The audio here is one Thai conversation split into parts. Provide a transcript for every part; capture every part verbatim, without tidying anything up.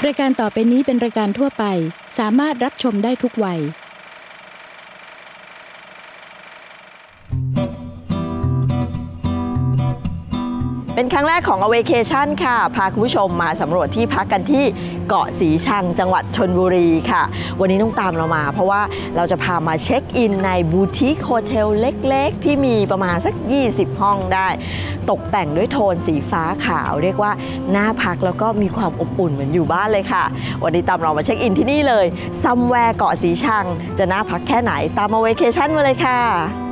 ายการต่อไปนี้เป็นรายการทั่วไปสามารถรับชมได้ทุกวัยเป็นครั้งแรกของ A Vacation ค่ะพาคุณผู้ชมมาสำรวจที่พักกันที่เกาะสีชังจังหวัดชลบุรีค่ะวันนี้ต้องตามเรามาเพราะว่าเราจะพามาเช็คอินในบูติกโฮเทลเล็กๆที่มีประมาณสักยี่สิบห้องได้ตกแต่งด้วยโทนสีฟ้าขาวเรียกว่าน่าพักแล้วก็มีความอบอุ่นเหมือนอยู่บ้านเลยค่ะวันนี้ตามเรามาเช็คอินที่นี่เลยซัมแวร์เกาะสีชังจะน่าพักแค่ไหนตาม A Vacation มาเลยค่ะ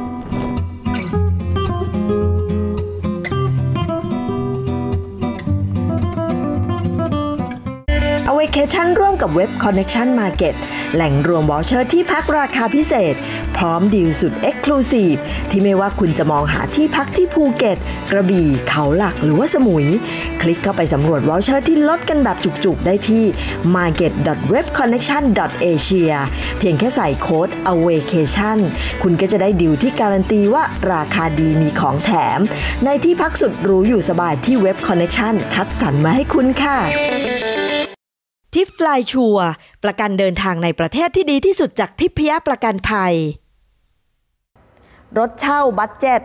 A Vacation ร่วมกับเว็บ Connection Market แหล่งรวมวอเชอร์ที่พักราคาพิเศษพร้อมดีลสุด Exclusive ที่ไม่ว่าคุณจะมองหาที่พักที่ภูเก็ตกระบี่เขาหลักหรือว่าสมุยคลิกเข้าไปสำรวจวอเชอร์ที่ลดกันแบบจุกๆได้ที่ มาร์เก็ต ดอท เว็บคอนเน็กชัน ดอท เอเชีย เพียงแค่ใส่โค้ด A Vacation คุณก็จะได้ดีลที่การันตีว่าราคาดีมีของแถมในที่พักสุดหรูอยู่สบายที่เว็บ Connection คัดสรรมาให้คุณค่ะทิปฟลายชัวร์ประกันเดินทางในประเทศที่ดีที่สุดจากทิพยประกันภัยรถเช่าบัดเจ็ต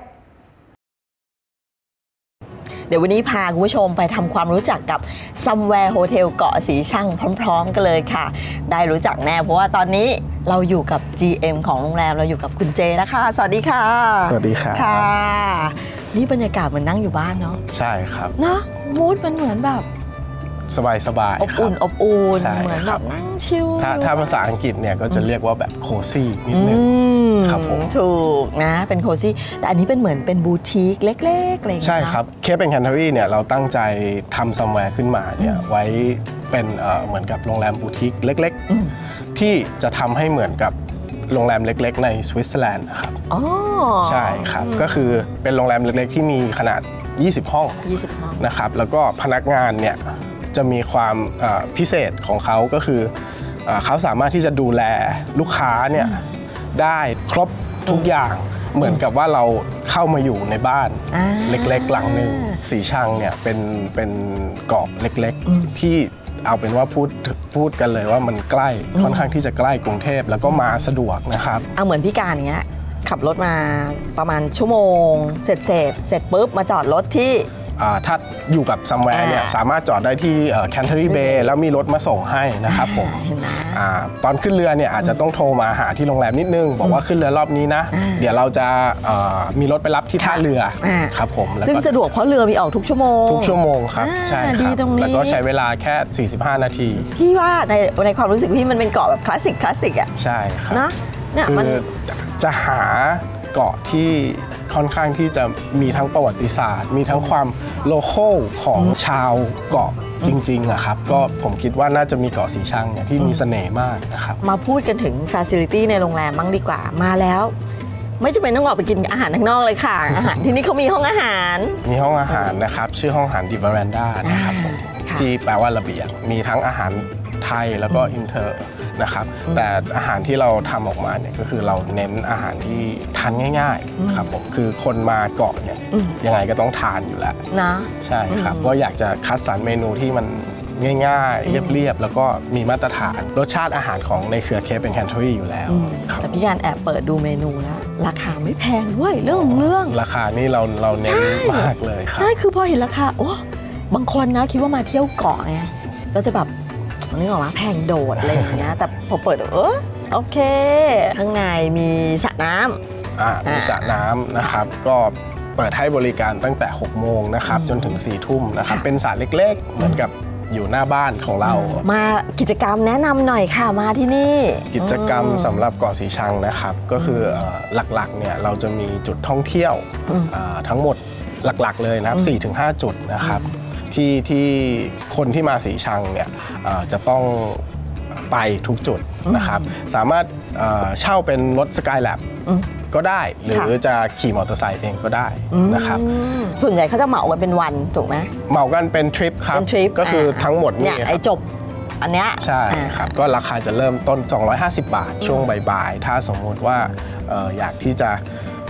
เดี๋ยววันนี้พาคุณผู้ชมไปทำความรู้จักกับซัมแวร์โฮเทลเกาะสีชังพร้อมๆกันเลยค่ะได้รู้จักแน่เพราะว่าตอนนี้เราอยู่กับ จี เอ็ม ของโรงแรมเราอยู่กับคุณเจนะคะสวัสดีค่ะสวัสดีค่ะค่ะนี่บรรยากาศเหมือนนั่งอยู่บ้านเนาะใช่ครับเนาะมูดมันเหมือนแบบสบายสบายอบอุ่นอบอุ่นเหมือนแบบนั่งชิลถ้าถ้าภาษาอังกฤษเนี่ยก็จะเรียกว่าแบบโคซี่นิดนึงครับผมถูกนะเป็นโคซี่แต่อันนี้เป็นเหมือนเป็นบูติกเล็กๆอะไรอย่างเงี้ยใช่ครับเคปแอนด์แคนเทอรี่เนี่ยเราตั้งใจทำซัมแวร์ขึ้นมาเนี่ยไว้เป็นเหมือนกับโรงแรมบูติกเล็กๆที่จะทำให้เหมือนกับโรงแรมเล็กๆในสวิตเซอร์แลนด์นะครับอ๋อใช่ครับก็คือเป็นโรงแรมเล็กๆที่มีขนาดยี่สิบห้องนะครับแล้วก็พนักงานเนี่ยจะมีความพิเศษของเขาก็คือเขาสามารถที่จะดูแลลูกค้าเนี่ยได้ครบทุกอย่างเหมือนกับว่าเราเข้ามาอยู่ในบ้านเล็กๆหลังหนึ่งสีชังเนี่ยเป็นเป็นเกาะเล็กๆที่เอาเป็นว่าพูดพูดกันเลยว่ามันใกล้ค่อนข้างที่จะใกล้กรุงเทพแล้วก็มาสะดวกนะครับเอาเหมือนพี่การอย่างเงี้ยขับรถมาประมาณชั่วโมงเสร็จเสร็จเสร็จปุ๊บมาจอดรถที่ถ้าอยู่กับซัมแวร์เนี่ยสามารถจอดได้ที่แคนเทอรี่เบย์แล้วมีรถมาส่งให้นะครับผมตอนขึ้นเรือเนี่ยอาจจะต้องโทรมาหาที่โรงแรมนิดนึงบอกว่าขึ้นเรือรอบนี้นะเดี๋ยวเราจะมีรถไปรับที่ท่าเรือครับผมซึ่งสะดวกเพราะเรือมีออกทุกชั่วโมงทุกชั่วโมงครับใช่ครับแล้วก็ใช้เวลาแค่สี่สิบห้านาทีพี่ว่าในในความรู้สึกพี่มันเป็นเกาะแบบคลาสสิกคลาสสิกอ่ะใช่ครับนะเนี่ยมันจะหาเกาะที่ค่อนข้างที่จะมีทั้งประวัติศาสตร์มีทั้งความโลคอลของชาวเกาะจริงๆอะครับก็ผมคิดว่าน่าจะมีเกาะสีชังเนี่ยที่มีเสน่ห์มากนะครับมาพูดกันถึงฟาซิลิตี้ในโรงแรมบ้างดีกว่ามาแล้วไม่จำเป็นต้องออกไปกินอาหารข้างนอกเลยค่ะอาหารที่นี่เขามีห้องอาหารมีห้องอาหารนะครับชื่อห้องอาหารดิบารันดานะครับที่แปลว่าระเบียงมีทั้งอาหารไทยแล้วก็อินเตอร์นะครับแต่อาหารที่เราทำออกมาเนี่ยก็คือเราเน้นอาหารที่ทานง่ายๆครับผมคือคนมาเกาะเนี่ยยังไงก็ต้องทานอยู่แล้วนะใช่ครับก็อยากจะคัดสรรเมนูที่มันง่ายๆเรียบๆแล้วก็มีมาตรฐานรสชาติอาหารของในเครือเคปแอนด์แคนเทอรี่อยู่แล้วแต่พี่การแอบเปิดดูเมนูแล้วราคาไม่แพงด้วยเรื่องของเรื่องราคานี่เราเราเน้นมากเลยครับใช่คือพอเห็นราคาโอ้บางคนนะคิดว่ามาเที่ยวเกาะไงก็จะแบบนึกออกมาแพงโดดอะไรอย่างเงี้ยแต่พอเปิดเออโอเคข้างในมีสระน้ำอ่ามีสระน้ำนะครับก็เปิดให้บริการตั้งแต่หกโมงนะครับจนถึงสี่ทุ่มนะครับเป็นสระเล็กๆเหมือนกับอยู่หน้าบ้านของเรามากิจกรรมแนะนำหน่อยค่ะมาที่นี่กิจกรรมสำหรับเกาะสีชังนะครับก็คือหลักๆเนี่ยเราจะมีจุดท่องเที่ยวทั้งหมดหลักๆเลยนะครับ สี่ถึงห้า จุดนะครับที่ที่คนที่มาสีชังเนี่ยจะต้องไปทุกจุดนะครับสามารถเช่าเป็นรถสกายแลบก็ได้หรือจะขี่มอเตอร์ไซค์เองก็ได้นะครับส่วนใหญ่เขาจะเหมากันเป็นวันถูกไหมเหมากันเป็นทริปครับก็คือทั้งหมดเนี่ยไอจบอันเนี้ยใช่ครับก็ราคาจะเริ่มต้นสองร้อยห้าสิบบาทช่วงบ่ายๆถ้าสมมติว่าอยากที่จะพ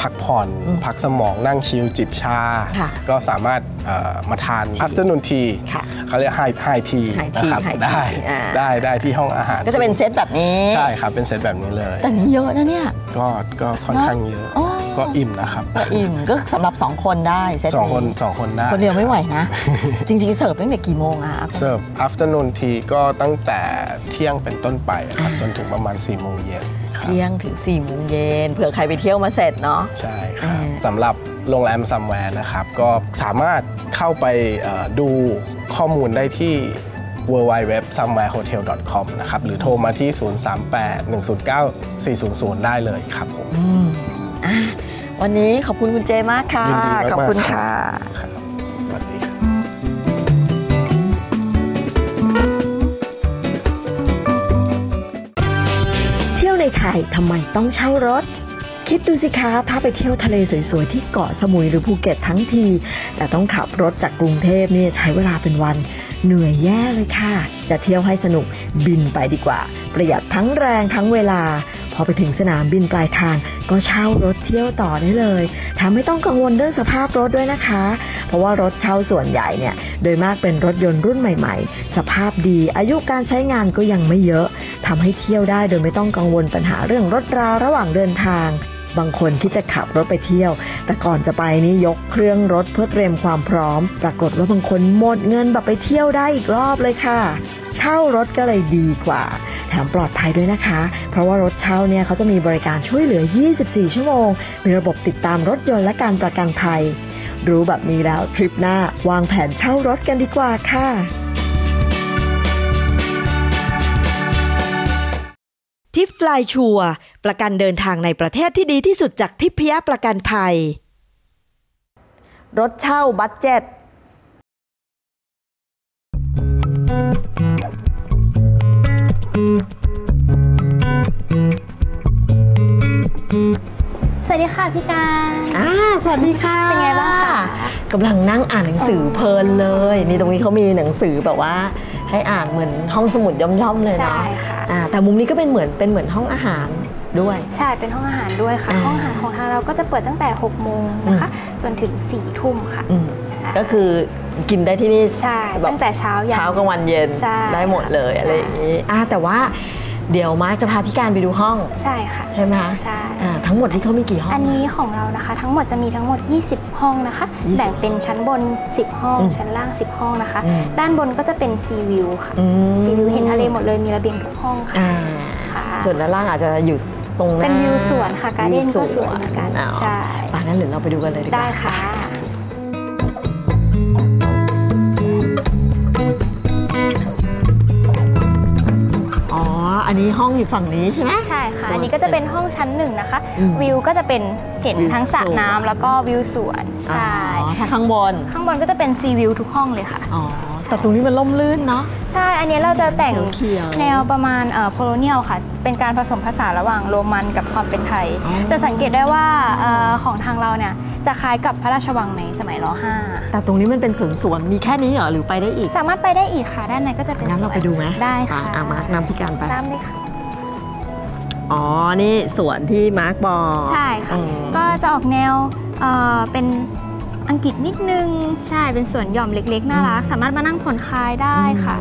พักผ่อนพักสมองนั่งชิลจิบชาก็สามารถมาทาน afternoon tea เขาเรียก high high tea นะครับได้ได้ได้ที่ห้องอาหารก็จะเป็นเซตแบบนี้ใช่ครับเป็นเซตแบบนี้เลยแต่นี้เยอะนะเนี่ยก็ก็ค่อนข้างเยอะก็อิ่มนะครับก็อิ่มก็สำหรับสองคนได้เซตนี้สองคนสองคนได้คนเดียวไม่ไหวนะจริงๆเสิร์ฟตั้งแต่กี่โมงอะเสิร์ฟ afternoon tea ก็ตั้งแต่เที่ยงเป็นต้นไปครับจนถึงประมาณสี่โมงเย็นเที่ยงถึงสี่โมงเย็นเผื่อใครไปเที่ยวมาเสร็จเนาะใช่ครับสำหรับโรงแรมซัมแวร์นะครับก็สามารถเข้าไปดูข้อมูลได้ที่ ดับเบิลยู ดับเบิลยู ดับเบิลยู ดอท ซัมแวร์โฮเทล ดอท คอม นะครับหรือโทรมาที่ ศูนย์ สาม แปด หนึ่ง ศูนย์ เก้า สี่ ศูนย์ ศูนย์ ได้เลยครับผมวันนี้ขอบคุณคุณเจมากค่ะขอบคุณค่ะสวัสดีครับเที่ยวในไทยทำไมต้องเช่ารถคิดดูสิคะถ้าไปเที่ยวทะเลสวยๆที่เกาะสมุยหรือภูเก็ตทั้งทีแต่ต้องขับรถจากกรุงเทพนี่ใช้เวลาเป็นวันเหนื่อยแย่เลยค่ะจะเที่ยวให้สนุกบินไปดีกว่าประหยัดทั้งแรงทั้งเวลาพอไปถึงสนามบินปลายทางก็เช่ารถเที่ยวต่อได้เลยแถมไม่ต้องกังวลเรื่องสภาพรถด้วยนะคะเพราะว่ารถเช่าส่วนใหญ่เนี่ยโดยมากเป็นรถยนต์รุ่นใหม่ๆสภาพดีอายุการใช้งานก็ยังไม่เยอะทำให้เที่ยวได้โดยไม่ต้องกังวลปัญหาเรื่องรถราระหว่างเดินทางบางคนที่จะขับรถไปเที่ยวแต่ก่อนจะไปนี่ยกเครื่องรถเพื่อเตรียมความพร้อมปรากฏว่าบางคนหมดเงินแบบไปเที่ยวได้อีกรอบเลยค่ะเช่ารถก็เลยดีกว่าแถมปลอดภัยด้วยนะคะเพราะว่ารถเช่าเนี่ยเขาจะมีบริการช่วยเหลือยี่สิบสี่ชั่วโมงมีระบบติดตามรถยนต์และการประกันภัยรู้แบบนี้แล้วทริปหน้าวางแผนเช่ารถกันดีกว่าค่ะทิปฟลายชัวร์ประกันเดินทางในประเทศที่ดีที่สุดจากทิพยประกันภัยรถเช่าบัดเจ็ตสวัสดีค่ะพี่การอ่าสวัสดีค่ะเป็นไงบ้างคะกำลังนั่งอ่านหนังสือเพลินเลยนี่ตรงนี้เขามีหนังสือแบบว่าให้อ่านเหมือนห้องสมุดย่อมๆเลยเนาะใช่ค่ะแต่มุมนี้ก็เป็นเหมือนเป็นเหมือนห้องอาหารด้วยใช่เป็นห้องอาหารด้วยค่ะห้องอาหารของทางเราก็จะเปิดตั้งแต่หกโมงนะคะจนถึงสี่ทุ่มค่ะก็คือกินได้ที่นี่ใช่ตั้งแต่เช้ายันเช้ากลางวันเย็นได้หมดเลยอะไรอย่างนี้แต่ว่าเดี๋ยวมาร์คจะพาพี่การไปดูห้องใช่ค่ะใช่ไหมคะใช่ทั้งหมดที่เขามีกี่ห้องอันนี้ของเรานะคะทั้งหมดจะมีทั้งหมดยี่สิบห้องนะคะแบ่งเป็นชั้นบนสิบห้องชั้นล่างสิบห้องนะคะด้านบนก็จะเป็นซีวิวค่ะซีวิวเห็นทะเลหมดเลยมีระเบียงทุกห้องค่ะส่วนด้านล่างอาจจะอยู่ตรงเป็นวิวสวนค่ะการ์เด้นก็สวนเหมือนกันใช่ป่ะงั้นเดี๋ยวเราไปดูกันเลยดีกว่าได้ค่ะอันนี้ห้องอยู่ฝั่งนี้ใช่ไหมใช่ค่ะอันนี้ก็จะเป็นห้องชั้นหนึ่งนะคะวิวก็จะเป็นเห็นทั้งสระน้ำแล้วก็วิวสวนใช่ถ้าข้างบนข้างบนก็จะเป็นซีวิวทุกห้องเลยค่ะอ๋อแต่ตรงนี้มันร่มรื่นเนาะใช่อันนี้เราจะแต่งแนวประมาณโคโลเนียลค่ะเป็นการผสมผสานระหว่างโรมันกับความเป็นไทยจะสังเกตได้ว่าของทางเราเนี่ยจะคล้ายกับพระราชวังในสมัยร.ห้าแต่ตรงนี้มันเป็นสวนสวนมีแค่นี้เหรอหรือไปได้อีกสามารถไปได้อีกค่ะด้านในก็จะเป็นงั้นเราไปดูไหมได้ค่ะมาร์คนำพี่การไปตามเลยค่ะอ๋อนี่สวนที่มาร์คบอกใช่ค่ะก็จะออกแนวเป็นอังกฤษนิดนึงใช่เป็นสวนหย่อมเล็กๆน่ารักสามารถมานั่งผ่อนคลายได้ค่ะ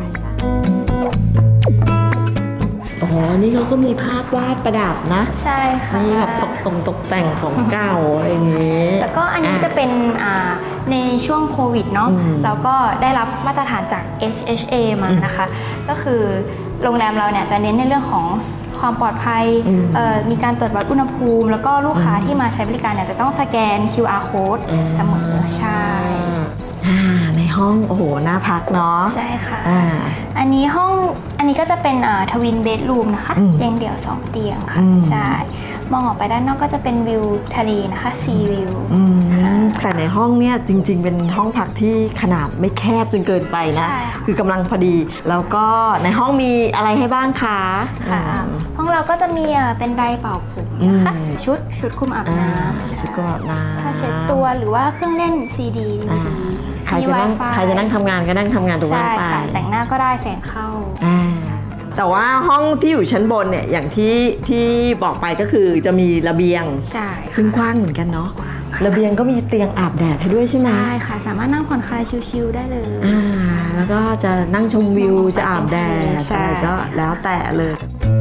อ๋อนี่เขาก็มีภาพวาดประดับนะใช่ค่ะมีแบบตกตรงตกแต่งของเก่าอะไรอย่างนี้แล้วก็อันนี้จะเป็นในช่วงโควิดเนาะแล้วก็ได้รับมาตรฐานจาก เอช เอช เอ มานะคะก็คือโรงแรมเราเนี่ยจะเน้นในเรื่องของความปลอดภัยมีการตรวจวัดอุณหภูมิแล้วก็ลูกค้าที่มาใช้บริการเนี่ยจะต้องสแกน คิว อาร์ code เสมอใช่ในห้องโอ้โหน่าพักเนาะใช่ค่ะอันนี้ห้องอันนี้ก็จะเป็นทวินเบดรูมนะคะเตียงเดี่ยวสองเตียงค่ะใช่มองออกไปด้านนอกก็จะเป็นวิวทะเลนะคะซีวิวแต่ในห้องเนี่ยจริงๆเป็นห้องพักที่ขนาดไม่แคบจนเกินไปนะคือกำลังพอดีแล้วก็ในห้องมีอะไรให้บ้างคะค่ะห้องเราก็จะมีเป็นไดร์เป่าผมนะคะชุดชุดคุมอาบน้ำชุดคุมอาบน้ำผ้าเช็ดตัวหรือว่าเครื่องเล่นซีดีใครจะนั่งใครจะนั่งทำงานก็นั่งทำงานตรงนั้นไปแต่งหน้าก็ได้แสงเข้าแต่ว่าห้องที่อยู่ชั้นบนเนี่ยอย่างที่ที่บอกไปก็คือจะมีระเบียงใช่ค่ะซึ่งกว้างเหมือนกันเนาะระเบียงก็มีเตียงอาบแดดให้ด้วยใช่ไหมใช่ค่ะสามารถนั่งผ่อนคลายชิลๆได้เลยอ่าแล้วก็จะนั่งชมวิวจะอาบแดดใช่อะไรก็แล้วแต่เลย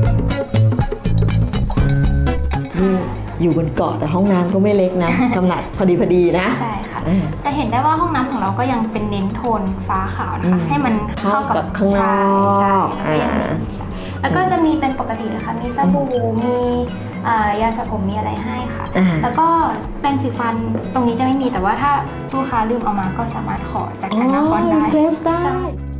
นี่อยู่บนเกาะแต่ห้องน้ำก็ไม่เล็กนะ ขนาดพอดีพอดีนะใช่ค่ะอ่าจะเห็นได้ว่าห้องน้ำของเราก็ยังเป็นเน้นโทนฟ้าขาวนะคะ ให้มันเข้าเข้ากักับบ ข้างนอกใช่ใช่อ่าแล้วก็จะมีเป็นปกติเลยค่ะมีสบู่มีอ่ายาสระผมมีอะไรให้ค่ะอ่าแล้วก็แปรงสีฟันตรงนี้จะไม่มีแต่ว่าถ้าลูกค้าลืมเอามาก็สามารถขอจากทางหน้าฟอนต์ได้รีเควสได้ใช่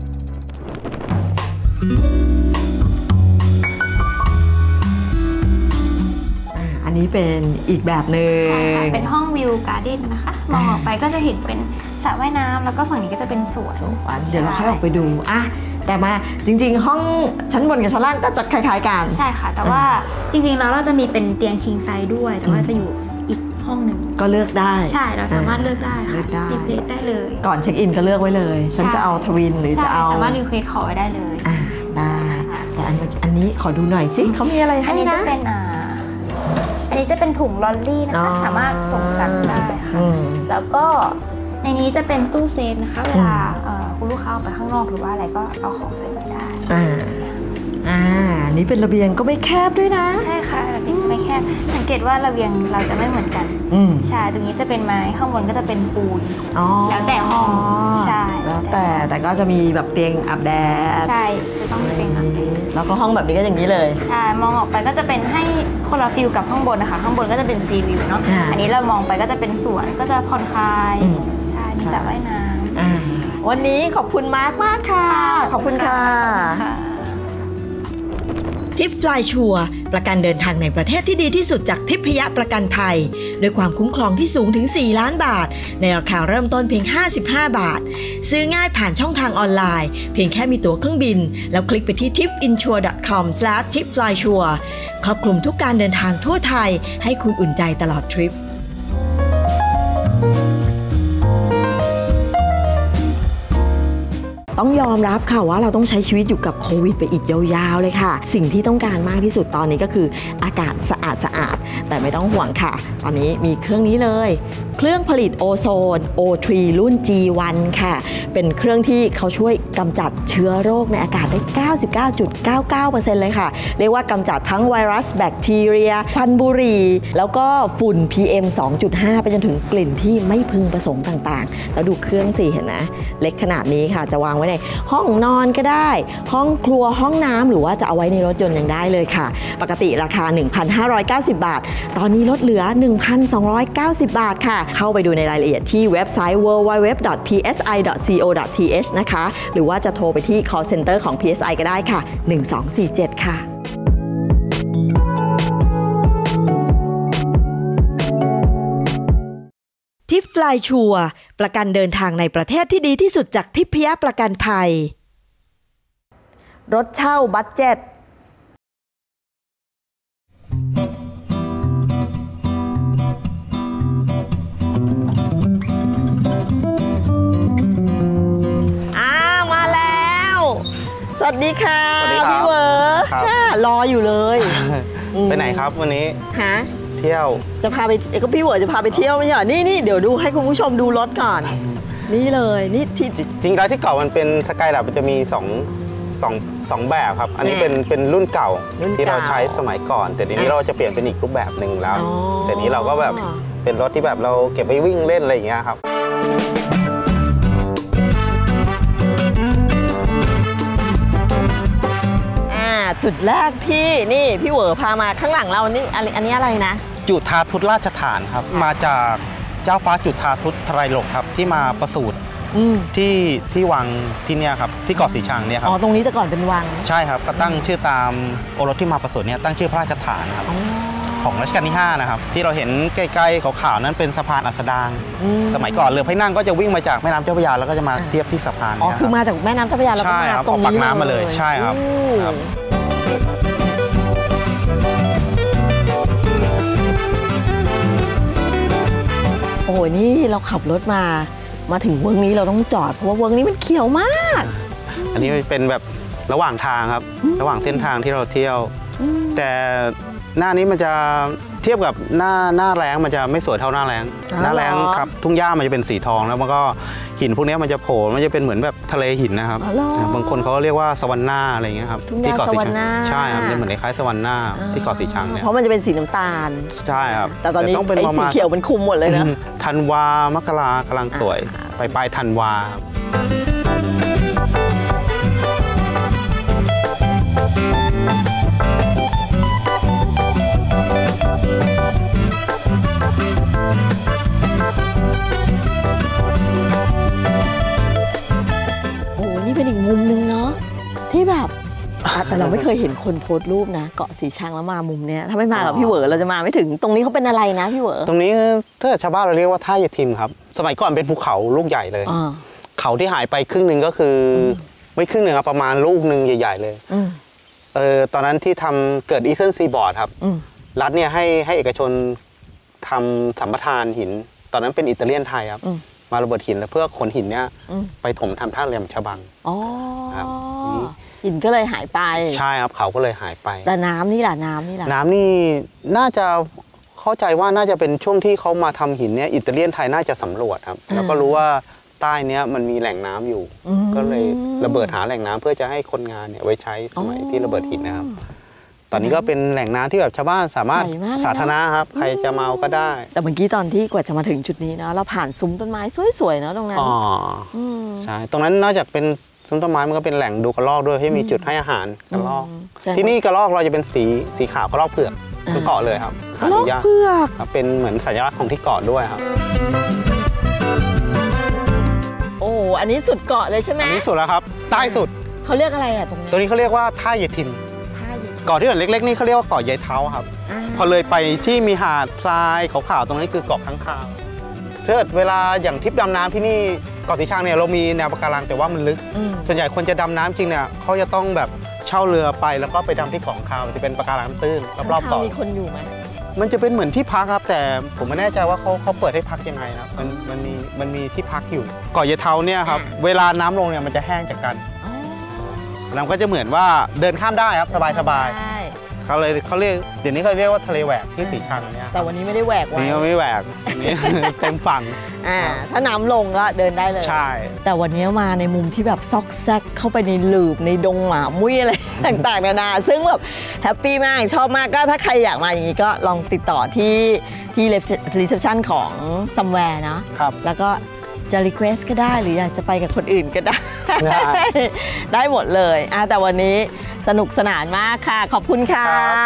อันนี้เป็นอีกแบบหนึ่งใช่ค่ะเป็นห้องวิวการ์เด้นนะคะมองออกไปก็จะเห็นเป็นสระว่ายน้ำแล้วก็ฝั่งนี้ก็จะเป็นสวนเดี๋ยวเราค่อยออกไปดูอ่ะแต่มาจริงๆ ห้องชั้นบนกับชั้นล่างก็จะคล้ายๆกันใช่ค่ะ แต่ว่าจริงๆแล้วเราจะมีเป็นเตียงคิงไซส์ด้วย แต่ว่าจะอยู่อีกห้องหนึ่งก็เลือกได้ใช่เราสามารถเลือกได้เลืค่ะอกได้รีเควสได้เลยก่อนเช็คอินก็เลือกไว้เลย ฉันจะเอาทวินหรือจะใช่เอาสามารถรีเควสขอไว้ได้เลยอ่าได้แต่อันอันนี้ขอดูหน่อยสิเขามีอะไรอัให้นนี้นะจะเป็นอ่าอันนี้จะเป็นถุงลอลลี่นะอ๋คะอสามารถส่งซักได้ค่ะอืมแล้วก็ในนี้จะเป็นตู้เซฟนะคะ เวลาเอ่อคุณลูกค้าออกไปข้างนอกหรือว่าอะไรก็เอาของใส่ไว้ได้อ่าอ่านี่เป็นระเบียงก็ไม่แคบด้วยนะใช่ค่ะระเบียงจะไม่แคบสังเกตว่าระเบียงเราจะไม่เหมือนกันอืมใช่ ตรงนี้จะเป็นไม้ ข้างบนก็จะเป็นปูนอ๋อแล้วแต่ห้องใช่แล้วแต่แต่ก็จะมีแบบเตียงอาบแดดใช่ จะต้องเป็นแบบนี้แล้วก็ห้องแบบนี้ก็อย่างนี้เลยใช่ มองออกไปก็จะเป็นให้คนละฟิลกับข้างบนนะคะ ข้างบนก็จะเป็นซีวิวเนาะอ่าอันนี้เรามองไปก็จะเป็นสวน ก็จะผ่อนคลายอืมใช่ มีสระว่ายน้ำอ่าวันนี้ขอบคุณมาร์คมากค่ะ ขอบคุณค่ะค่ะทิปฟลายชัวร์ประกันเดินทางในประเทศที่ดีที่สุดจากทิพยประกันภัยด้วยความคุ้มครองที่สูงถึงสี่ล้านบาทในราคาเริ่มต้นเพียงห้าสิบห้าบาทซื้อง่ายผ่านช่องทางออนไลน์เพียงแค่มีตั๋วเครื่องบินแล้วคลิกไปที่ ทิปอินชัวร์ ดอท คอม สแลช ทิปฟลายชัวร์ ครอบคลุมทุกการเดินทางทั่วไทยให้คุณอุ่นใจตลอดทริปต้องยอมรับค่ะว่าเราต้องใช้ชีวิตอยู่กับโควิดไปอีกยาวๆเลยค่ะสิ่งที่ต้องการมากที่สุดตอนนี้ก็คืออากาศสะอาดสะอาดแต่ไม่ต้องห่วงค่ะตอนนี้มีเครื่องนี้เลยเครื่องผลิตโอโซน โอ ทรี รุ่น จี วัน ค่ะเป็นเครื่องที่เขาช่วยกำจัดเชื้อโรคในอากาศได้ เก้าสิบเก้าจุดเก้าเก้าเปอร์เซ็นต์ เลยค่ะเรียกว่ากำจัดทั้งไวรัสแบคทีเรียควันบุหรี่แล้วก็ฝุ่น พี เอ็ม สองจุดห้า ไปจนถึงกลิ่นที่ไม่พึงประสงค์ต่างๆแล้วดูเครื่องสิเห็นไหมเล็กขนาดนี้ค่ะจะวางไว้ในห้องนอนก็ได้ห้องครัวห้องน้ำหรือว่าจะเอาไว้ในรถยนต์ยังได้เลยค่ะปกติราคา หนึ่งพันห้าร้อยเก้าสิบ บาทตอนนี้ลดเหลือ หนึ่งพันสองร้อยเก้าสิบ บาทค่ะเข้าไปดูในรายละเอียดที่เว็บไซต์ ดับเบิลยู ดับเบิลยู ดับเบิลยู ดอท พี เอส ไอ ดอท ซี โอ ดอท ที เอช นะคะหรือว่าจะโทรไปที่ call center ของ พี เอส ไอ ก็ได้ค่ะหนึ่งสองสี่เจ็ดค่ะทิปฟลายชัวร์ประกันเดินทางในประเทศที่ดีที่สุดจากทิพยประกันภัยรถเช่าบัดเจ็ตอ้ามาแล้ว สวัสดีค่ะสวัสดีครับพี่เวอร์ครับค่ะรออยู่เลยไปไหนครับวันนี้ฮะเที่ยวจะพาไปเอ้ยก็พี่เวอร์จะพาไปเที่ยวไม่ใช่เหรอนี่นี่เดี๋ยวดูให้คุณผู้ชมดูรถก่อน นี่เลยนี่ที่จจริงๆแล้วที่เก่ามันเป็นสกายดับมันจะมีสองสองสองแบบครับ อันนี้แน่เป็นเป็นรุ่นเก่ารุ่นเก่าที่เราใช้สมัยก่อน แต่ทีนี้อ่ะเราจะเปลี่ยนเป็นอีกรูปแบบหนึ่งแล้วอ๋อแต่นี้เราก็แบบเป็นรถที่แบบเราเก็บไว้วิ่งเล่นอะไรอย่างเงี้ยครับอ่าจุดแรกที่นี่พี่เวอร์พามาข้างหลังเรานี่อันอันนี้อะไรนะจุฑาทุตราชฐานครับมาจากเจ้าฟ้าจุฑาทุตไตรโลกครับที่มาประสูติอืมที่ที่วังที่เนี่ยครับที่เกาะสีชังเนี่ยครัอ๋บอตรงนี้แต่ก่อนเป็นวังใช่ครับก็ตั้งชื่อตามโอรสที่มาประสูติเนี่ยตั้งชื่อพระราชฐานครับอ๋อของรัชกาลที่ห้านะครับที่เราเห็นใกล้ๆขาวๆนั้นเป็นสะพานอัสดางอืมสมัยก่อนเรือพายนั่งก็จะวิ่งมาจากแม่น้ำเจ้าพระยาแล้วก็จะมาเทียบที่สะพานอ๋อเนี่ยคือรับมาจากแม่น้ำเจ้าพระยาแล้วก็ใช่มาครับตรงเอาปากนี้น้ำมาเลยใช่ครับอู้ครับโอ้โหนี่เราขับรถมามาถึงเวิร์กนี้เราต้องจอดเพราะว่าเวิร์กนี้มันเขียวมากอันนี้เป็นแบบระหว่างทางครับระหว่างเส้นทางที่เราเที่ยวแต่หน้านี้มันจะเทียบกับหน้าหน้าแล้งมันจะไม่สวยเท่าหน้าแล้งหน้าแล้งครับทุ่งหญ้ามันจะเป็นสีทองแล้วมันก็หินพวกนี้มันจะโผล่มันจะเป็นเหมือนแบบทะเลหินนะครับบางคนเขาเรียกว่าสวรรค์หน้าอะไรอย่างเงี้ยครับที่เกาะสีชังใช่ครับจะเหมือนคล้ายๆสวรรค์หน้าที่เกาะสีชังเนี่ยเพราะมันจะเป็นสีน้ำตาลใช่ครับแต่ตอนนี้ต้องเป็นสีเขียวมันคุมหมดเลยนะธันวามกรากำลังสวยไปปลายธันวาเป็นอีกมุมนึงเนาะที่แบบแต่เราไม่เคยเห็นคนโพสต์รูปนะเกาะสีชังแล้วมามุมเนี้ยถ้าไม่มากับพี่เหวอเราจะมาไม่ถึงตรงนี้เขาเป็นอะไรนะพี่เหวอตรงนี้ถ้าชาวบ้านเราเรียกว่าท่ายายทิมครับสมัยก่อนเป็นภูเขาลูกใหญ่เลยเขาที่หายไปครึ่งหนึ่งก็คือไม่ครึ่งหนึ่งครับประมาณลูกหนึ่งใหญ่ๆเลยเออตอนนั้นที่ทำเกิดอีสเทิร์นซีบอร์ดครับรัฐเนี่ยให้ให้เอกชนทำสัมปทานหินตอนนั้นเป็นอิตาเลียนไทยครับมาระเบิดหินแล้วเพื่อขนหินเนี้ยไปถมทำท่าเรือฉบังอ๋อหินก็เลยหายไปใช่ครับเขาก็เลยหายไปแต่น้ำนี่แหละน้ำนี่แหละน้ำนี่น่าจะเข้าใจว่าน่าจะเป็นช่วงที่เขามาทำหินเนี้ยอิตาเลียนไทยน่าจะสำรวจครับแล้วก็รู้ว่าใต้เนี้ยมันมีแหล่งน้ำอยู่ก็เลยระเบิดหาแหล่งน้ำเพื่อจะให้คนงานเนี่ยไว้ใช้สมัยที่ระเบิดหินนะครับตอนนี้ก็เป็นแหล่งน้ำที่แบบชาวบ้านสามารถสาธารณะครับใครจะมาก็ได้แต่เมื่อกี้ตอนที่กว่าจะมาถึงจุดนี้นะเราผ่านซุ้มต้นไม้สวยๆเนาะตรงนั้นอ๋อใช่ตรงนั้นนอกจากเป็นซุ้มต้นไม้มันก็เป็นแหล่งดูกระรอกด้วยที่มีจุดให้อาหารกระรอกที่นี่กระรอกเราจะเป็นสีสีขาวกระรอกเผือกทุกเกาะเลยครับกระรอกเผือกเป็นเหมือนสัญลักษณ์ของที่เกาะด้วยครับโอ้อันนี้สุดเกาะเลยใช่ไหมอันนี้สุดแล้วครับใต้สุดเขาเรียกอะไรอ่ะตรงนี้ตัวนี้เขาเรียกว่าท่ายายทิมเกาะที่เล็กๆนี่เขาเรียกว่าเกาะยายเท้าครับพอเลยไปที่มีหาดทรายขาวๆตรงนี้คือเกาะค้างคาวเชิดเวลาอย่างทริปดำน้ำที่นี่เกาะสีชังเนี่ยเรามีแนวปะการังแต่ว่ามันลึกส่วนใหญ่คนจะดำน้ำจริงเนี่ยเขาจะต้องแบบเช่าเรือไปแล้วก็ไปดำที่เกาะค้างคาวจะเป็นปะการังตื้นรอบๆเกาะมีคนอยู่ไหมมันจะเป็นเหมือนที่พักครับแต่ผมไม่แน่ใจว่าเขาเขาเปิดให้พักยังไงนะมันมันมีมันมีที่พักอยู่เกาะยายเท้าเนี่ยครับเวลาน้ำลงเนี่ยมันจะแห้งจากกันน้ำก็จะเหมือนว่าเดินข้ามได้ครับสบายๆเขาเลยเขาเรียกเดี๋ยวนี้เขาเรียกว่าทะเลแหวกที่สีชังเนี่ยแต่วันนี้ไม่ได้แหวกวันนี้ไม่แหวกวันนี้เต็มฝั่งอ่าถ้าน้ำลงก็เดินได้เลยใช่แต่วันนี้มาในมุมที่แบบซอกแซกเข้าไปในหลืบในดงหมามุ้ยอะไรต่างๆนานาซึ่งแบบแฮปปี้มากชอบมากก็ถ้าใครอยากมาอย่างนี้ก็ลองติดต่อที่ที่รีเซพชันของ Somewhere เนาะแล้วก็จะรีเควสก็ได้หรืออยากจะไปกับคนอื่นก็ได้ได้หมดเลยอ่ะแต่วันนี้สนุกสนานมากค่ะขอบคุณค่ะ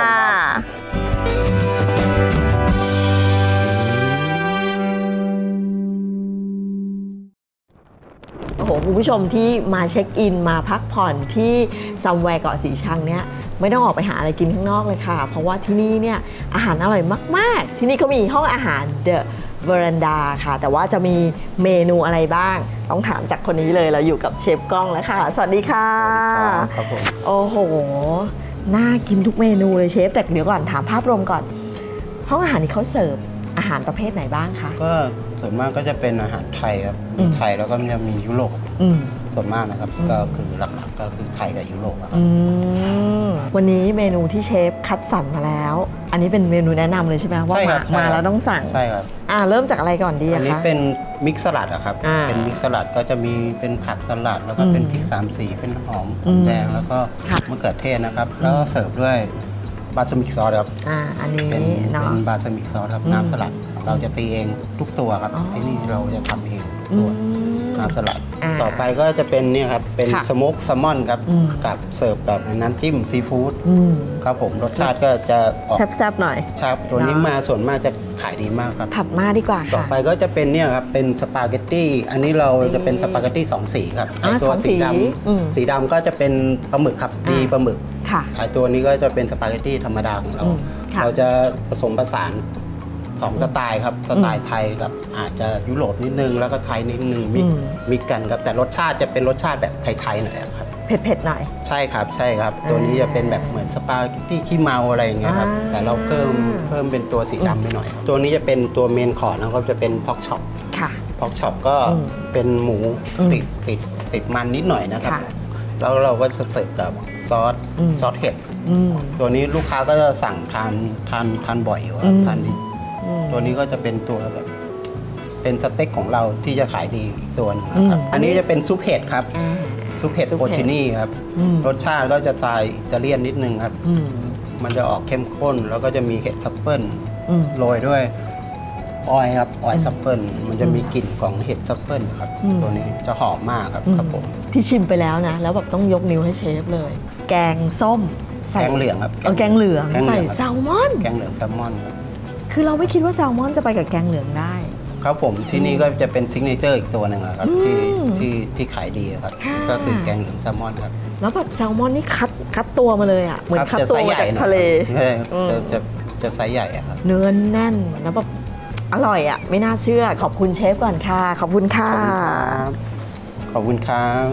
โอ้โหคุณผู้ชมที่มาเช็คอินมาพักผ่อนที่ซัมแวร์เกาะสีชังเนี่ยไม่ต้องออกไปหาอะไรกินข้างนอกเลยค่ะเพราะว่าที่นี่เนี่ยอาหารอร่อยมากๆที่นี่เขามีห้องอาหารเดอะเวรันดาค่ะแต่ว่าจะมีเมนูอะไรบ้างต้องถามจากคนนี้เลยเราอยู่กับเชฟก้องแล้วค่ะสวัสดีค่ะครับผมโอ้โหน่ากินทุกเมนูเลยเชฟแต่เดี๋ยวก่อนถามภาพรวมก่อนห้องอาหารนี้เขาเสิร์ฟอาหารประเภทไหนบ้างคะก็ส่วนมากก็จะเป็นอาหารไทยครับมีไทยแล้วก็จะมียุโรปส่วนมากนะครับก็คือหลักๆก็คือไทยกับยุโรปครับวันนี้เมนูที่เชฟคัดสรรมาแล้วอันนี้เป็นเมนูแนะนำเลยใช่ไหมว่ามามาแล้วต้องสั่งใช่ครับอ่าเริ่มจากอะไรก่อนดีอะคะอันนี้เป็นมิกซ์สลัดอะครับเป็นมิกซ์สลัดก็จะมีเป็นผักสลัดแล้วก็เป็นพริกสามสีเป็นหอมหอมแดงแล้วก็มะเขือเทศนะครับแล้วก็เสิร์ฟด้วยบาสมิกซอสครับอ่าอันนี้เป็นเป็นบาสมิกซอสครับน้ำสลัดเราจะตีเองทุกตัวครับที่นี่เราจะทำเองตัวน้ำสลัดต่อไปก็จะเป็นเนี่ยครับเป็นสโมกแซลมอนครับกับเสิร์ฟกับน้ำจิ้มซีฟู้ดครับผมรสชาติก็จะออกแซ่บๆหน่อยครับตัวนี้มาส่วนมากจะขายดีมากครับผัดมาดีกว่าต่อไปก็จะเป็นเนี่ยครับเป็นสปาเกตตี้อันนี้เราจะเป็นสปาเกตตี้สองสีครับไอตัวสีดำสีดำก็จะเป็นปลาหมึกครับดีปลาหมึกไอตัวนี้ก็จะเป็นสปาเกตตี้ธรรมดาของเราเราจะผสมผสานสองสไตล์ครับสไตล์ไทยกับอาจจะยุโรปนิดนึงแล้วก็ไทยนิดนึงมิกมิกกันครับแต่รสชาติจะเป็นรสชาติแบบไทยๆหน่อยครับเผ็ดๆหน่อยใช่ครับใช่ครับตัวนี้จะเป็นแบบเหมือนสปาเกตตี้ขี้เมาอะไรอย่างเงี้ยครับแต่เราเพิ่มเพิ่มเป็นตัวสีดำไปหน่อยตัวนี้จะเป็นตัวเมนคอร์สแล้วก็จะเป็นพ็อกช็อปพ็อกช็อปก็เป็นหมูติดติดติดมันนิดหน่อยนะครับแล้วเราก็จะเสิร์ฟกับซอสซอสเห็ดตัวนี้ลูกค้าก็จะสั่งทานทานทานบ่อยอยู่ครับทานดีตัวนี้ก็จะเป็นตัวแบบเป็นสเต็กของเราที่จะขายดีอีกตัวนึงครับอันนี้จะเป็นซุปเห็ดครับซุปเห็ดโปชินี่ครับรสชาติก็จะสไตล์อิตาเลียนนิดนึงครับมันจะออกเข้มข้นแล้วก็จะมีเห็ดซัปเปิลโรยด้วยออยครับออยซัปเปิลมันจะมีกลิ่นของเห็ดซัปเปิลครับตัวนี้จะหอมมากครับครับผมที่ชิมไปแล้วนะแล้วแบบต้องยกนิ้วให้เชฟเลยแกงส้มแกงเหลืองครับแกงเหลืองใส่แซลมอนแกงเหลืองแซลมอนครับคือเราไม่คิดว่าแซลมอนจะไปกับแกงเหลืองได้ครับผมที่นี่ก็จะเป็นซิกเนเจอร์อีกตัวหนึ่งครับที่ที่ที่ขายดีครับก็คือแกงเหลืองแซลมอนครับแล้วแบบแซลมอนนี่คัดคัดตัวมาเลยอ่ะเหมือนคัดตัวมาจากทะเลจะจะจะไซส์ใหญ่อะครับเนื้อแน่นแล้วแบบอร่อยอ่ะไม่น่าเชื่อขอบคุณเชฟก่อนค่ะขอบคุณค่ะขอบคุณครับ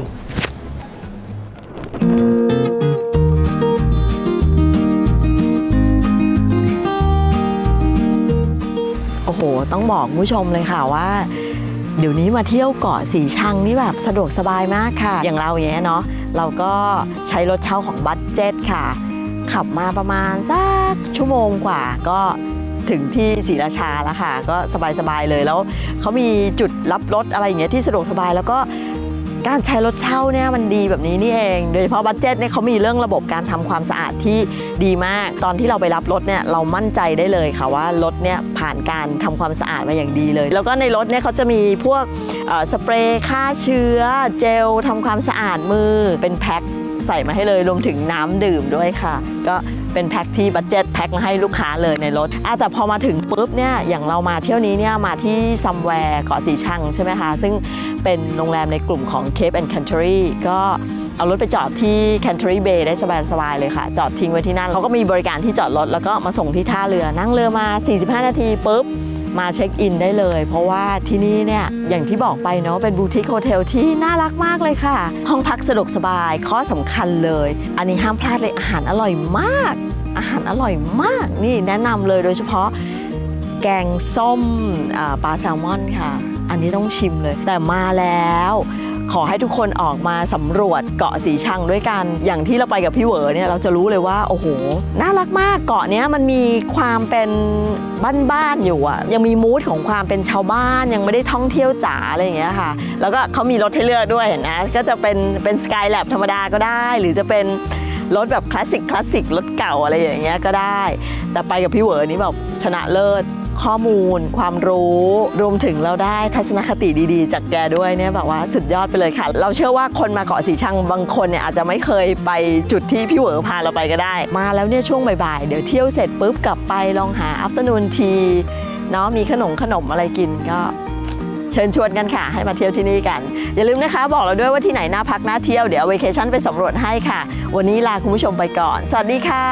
โอ้โหต้องบอกผู้ชมเลยค่ะว่าเดี๋ยวนี้มาเที่ยวเกาะสีชังนี่แบบสะดวกสบายมากค่ะอย่างเราอย่างเงี้ยเนาะเราก็ใช้รถเช่าของบัสเจ็ตค่ะขับมาประมาณสักชั่วโมงกว่าก็ถึงที่ศรีราชาแล้วค่ะก็สบายๆเลยแล้วเขามีจุดรับรถอะไรอย่างเงี้ยที่สะดวกสบายแล้วก็การใช้รถเช่าเนี่ยมันดีแบบนี้นี่เองโดยเฉพาะบัสเจ็ตเนี่ยเขามีเรื่องระบบการทำความสะอาดที่ดีมากตอนที่เราไปรับรถเนี่ยเรามั่นใจได้เลยค่ะว่ารถเนี่ยผ่านการทำความสะอาดมาอย่างดีเลยแล้วก็ในรถเนี่ยเขาจะมีพวกสเปรย์ฆ่าเชื้อเจลทำความสะอาดมือเป็นแพ็คใส่มาให้เลยรวมถึงน้ำดื่มด้วยค่ะก็เป็นแพ็คที่บัดเจ็ตแพ็คมาให้ลูกค้าเลยในรถแต่พอมาถึงปุ๊บเนี่ยอย่างเรามาเที่ยวนี้เนี่ยมาที่ซัมแวร์เกาะสีชังใช่ไหมคะซึ่งเป็นโรงแรมในกลุ่มของ Cape and Canterbury ก็เอารถไปจอดที่ Canterbury Bay ได้สบายๆเลยค่ะจอดทิ้งไว้ที่นั่นเขาก็มีบริการที่จอดรถแล้วก็มาส่งที่ท่าเรือนั่งเรือมาสี่สิบห้านาทีปุ๊บมาเช็คอินได้เลยเพราะว่าที่นี่เนี่ยอย่างที่บอกไปเนาะเป็นบูติกโฮเทลที่น่ารักมากเลยค่ะห้องพักสะดวกสบายข้อสำคัญเลยอันนี้ห้ามพลาดเลยอาหารอร่อยมากอาหารอร่อยมากนี่แนะนำเลยโดยเฉพาะแกงส้มปลาแซลมอนค่ะอันนี้ต้องชิมเลยแต่มาแล้วขอให้ทุกคนออกมาสำรวจเกาะสีชังด้วยกันอย่างที่เราไปกับพี่เหวอเนี่ยเราจะรู้เลยว่าโอ้โหน่ารักมากเกาะนี้มันมีความเป็นบ้านๆอยู่อ่ะยังมีมูดของความเป็นชาวบ้านยังไม่ได้ท่องเที่ยวจ๋าอะไรอย่างเงี้ยค่ะแล้วก็เขามีรถให้เลือกด้วยเห็นนะก็จะเป็นเป็นสกายแลบธรรมดาก็ได้หรือจะเป็นรถแบบคลาสสิกคลาสสิกรถเก่าอะไรอย่างเงี้ยก็ได้แต่ไปกับพี่เหวอนี่แบบชนะเลิศข้อมูลความรู้รวมถึงเราได้ทัศนคติดีๆจากแกด้วยเนี่ยแบบว่าสุดยอดไปเลยค่ะเราเชื่อว่าคนมาเกาะสีชังบางคนเนี่ยอาจจะไม่เคยไปจุดที่พี่เหวอพาเราไปก็ได้มาแล้วเนี่ยช่วงบ่ายๆเดี๋ยวเที่ยวเสร็จปุ๊บกลับไปลองหา afternoon tea เนาะมีขนมขนมอะไรกินก็เชิญชวนกันค่ะให้มาเที่ยวที่นี่กันอย่าลืมนะคะบอกเราด้วยว่าที่ไหนน่าพักน่าเที่ยวเดี๋ยว Vacation ไปสำรวจให้ค่ะวันนี้ลาคุณผู้ชมไปก่อนสวัสดีค่ะ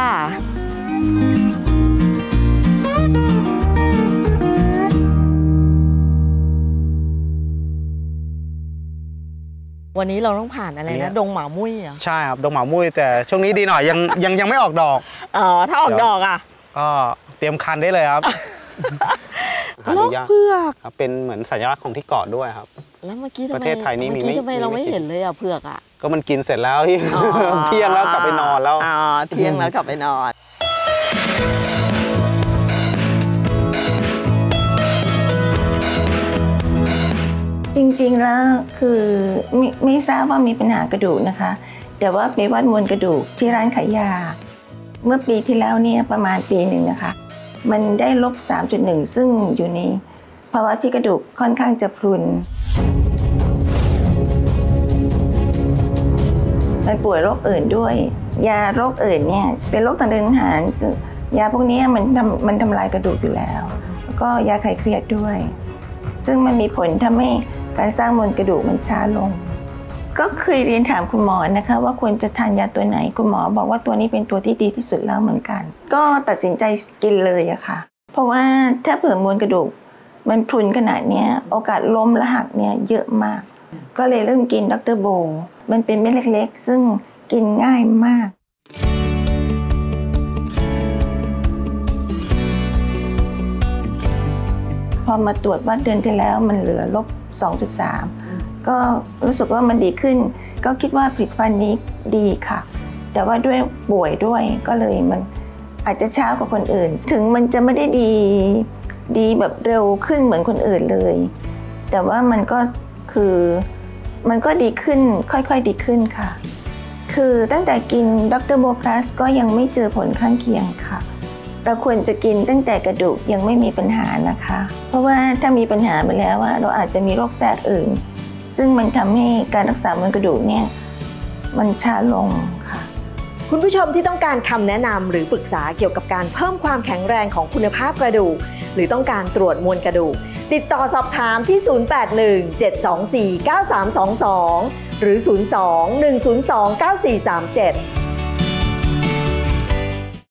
วันนี้เราต้องผ่านอะไรนะดงหมามุ้ยเหรอใช่ครับดงหมามุ้ยแต่ช่วงนี้ดีหน่อยยังยังยังไม่ออกดอกอ๋อถ้าออกดอกอ่ะก็เตรียมคันได้เลยครับลูกเผือกเป็นเหมือนสัญลักษณ์ของที่เกาะด้วยครับแล้วเมื่อกี้ทำไมประเทศไทยนี้มีไม่ทำไมเราไม่เห็นเลยอ่ะเผือกอ่ะก็มันกินเสร็จแล้วเที่ยงแล้วกลับไปนอนแล้วอ๋อเที่ยงแล้วกลับไปนอนจริงๆแล้วคือไม่ไม่ทราบว่ามีปัญหากระดูกนะคะแต่ว่าไปวัดมวลกระดูกที่ร้านขายยาเมื่อปีที่แล้วเนี่ยประมาณปีหนึ่งนะคะมันได้ลบ สามจุดหนึ่ง ซึ่งอยู่ในภาวะที่กระดูกค่อนข้างจะพรุนมันป่วยโรคอื่นด้วยยาโรคอื่นเนี่ยเป็นโรคทางเดินอาหารยาพวกนี้มันทำมันทำลายกระดูกอยู่แล้วแล้วก็ยาคลายเครียดด้วยซึ่งมันมีผลทำให้การสร้างมวลกระดูกมันช้าลงก็เคยเรียนถามคุณหมอนะคะว่าควรจะทานยาตัวไหนคุณหมอบอกว่าตัวนี้เป็นตัวที่ดีที่สุดแล้วเหมือนกันก็ตัดสินใจกินเลยอะค่ะเพราะว่าถ้าเผื่อมวลกระดูกมันพรุนขนาดนี้โอกาสล้มและหักเนี่ยเยอะมากก็เลยเริ่มกินดร.โบมันเป็นเม็ดเล็กๆซึ่งกินง่ายมากพอมาตรวจวัดเดือนที่แล้วมันเหลือลบ สองจุดสาม ก็รู้สึกว่ามันดีขึ้นก็คิดว่าผลิตภัณฑ์นี้ดีค่ะแต่ว่าด้วยป่วยด้วยก็เลยมันอาจจะช้ากว่าคนอื่นถึงมันจะไม่ได้ดีดีแบบเร็วขึ้นเหมือนคนอื่นเลยแต่ว่ามันก็คือมันก็ดีขึ้นค่อยๆดีขึ้นค่ะคือตั้งแต่กินดรโบพลัสก็ยังไม่เจอผลข้างเคียงค่ะเราควรจะกินตั้งแต่กระดูกยังไม่มีปัญหานะคะเพราะว่าถ้ามีปัญหาไปแล้วเราอาจจะมีโรคแทรกอื่นซึ่งมันทำให้การรักษามวลกระดูกเนี่ยมันช้าลงค่ะคุณผู้ชมที่ต้องการคำแนะนำหรือปรึกษาเกี่ยวกับการเพิ่มความแข็งแรงของคุณภาพกระดูกหรือต้องการตรวจมวลกระดูกติดต่อสอบถามที่ ศูนย์ แปด หนึ่ง เจ็ด สอง สี่ เก้า สาม สอง สอง หรือ ศูนย์ สอง หนึ่ง ศูนย์ สอง เก้า สี่ สาม เจ็ด